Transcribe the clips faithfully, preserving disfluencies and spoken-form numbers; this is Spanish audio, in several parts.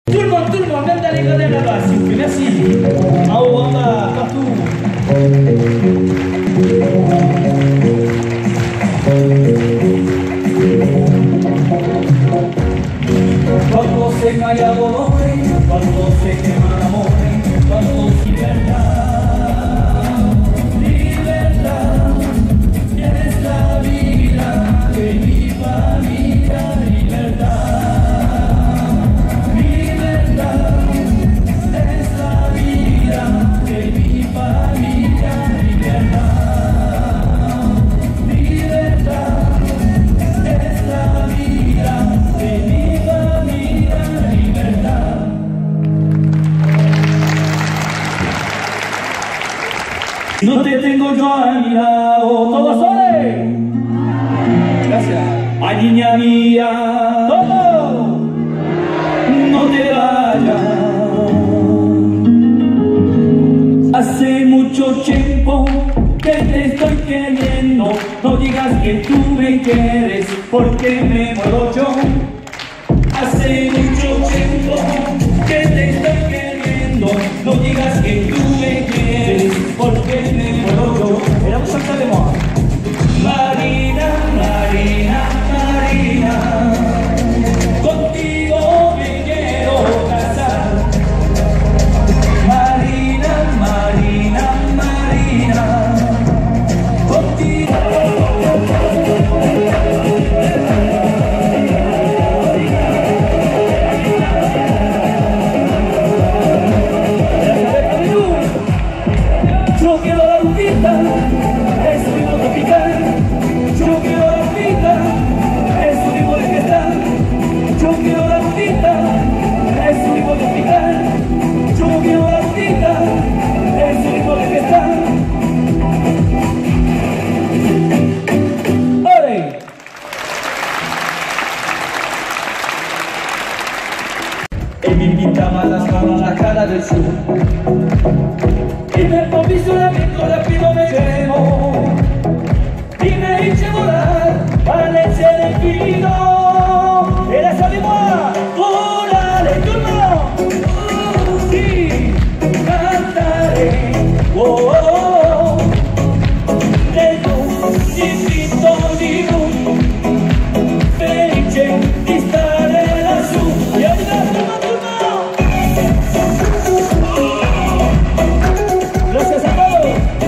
Tout le monde, tout le monde, même dans les gradins là-bas, s'il vous plaît, merci. En haut, en bas, partout. Cuando se calla dolores, cuando se quema amores, cuando libertad, libertad, es la vida de mi familia, libertad, libertad, es la vida de mi familia, libertad, libertad, es la vida de mi familia, libertad. No te tengo yo a mi lado, todos soles. Gracias. Ay, niña mía, ¿cómo? No te vayas. Hace mucho tiempo que te estoy queriendo. No digas que tú me quieres, porque me muero yo. Hace mucho tiempo que te estoy queriendo. No digas que tú me quieres, porque me muero yo. Et là, vous chantez avec moi. Marina, Marina, Marina, contigo me quiero casar. Marina, Marina, Marina, contigo. Yo quiero la rubita, es un ritmo tropical. Yo quiero la rubita, es un ritmo de fiesta. Yo quiero la rubita, es un ritmo tropical. Yo quiero la rubita, es un ritmo de fiesta. ¡Ole! E mi pintaba las manos la cara del sur. Y me provisionamiento rápido me llevo y me hice volar al ser infinito. Era ça de moi, volare turno, sí, cantaré, oh, oh, oh, de luz, infinito, di luz, felice di stare lassù. Y ahora turno, turno. Gracias a todos.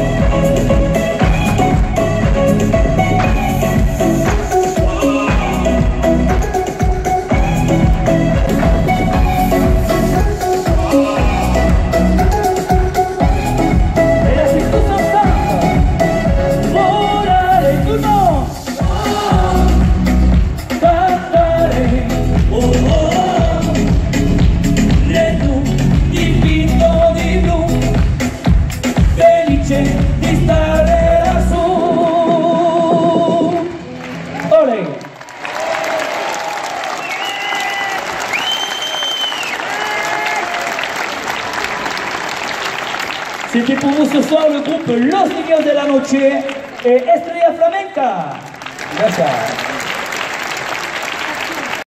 Era Circuito Santa. Volaré tú no. Cantaré. Oh, oh, oh. De tu divino, divino. Felice di stare lassù. Ole! C'était pour vous ce soir le groupe Los Niños de la Noche et Estrella Flamenca. Gracias.